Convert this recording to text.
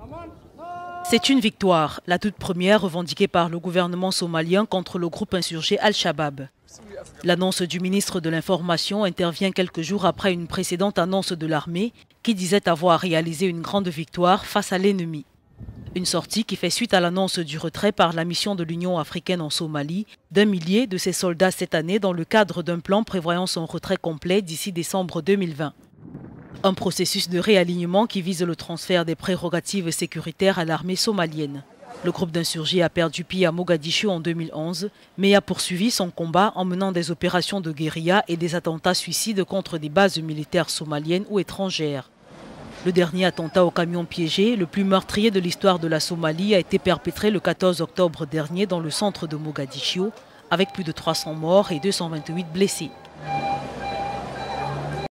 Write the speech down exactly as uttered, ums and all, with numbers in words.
C'est une victoire, la toute première revendiquée par le gouvernement somalien contre le groupe insurgé Al-Shabaab. L'annonce du ministre de l'Information intervient quelques jours après une précédente annonce de l'armée qui disait avoir réalisé une grande victoire face à l'ennemi. Une sortie qui fait suite à l'annonce du retrait par la mission de l'Union africaine en Somalie d'un millier de ses soldats cette année dans le cadre d'un plan prévoyant son retrait complet d'ici décembre deux mille vingt. Un processus de réalignement qui vise le transfert des prérogatives sécuritaires à l'armée somalienne. Le groupe d'insurgés a perdu pied à Mogadiscio en deux mille onze, mais a poursuivi son combat en menant des opérations de guérilla et des attentats suicides contre des bases militaires somaliennes ou étrangères. Le dernier attentat au camion piégé, le plus meurtrier de l'histoire de la Somalie, a été perpétré le quatorze octobre dernier dans le centre de Mogadiscio, avec plus de trois cents morts et deux cent vingt-huit blessés.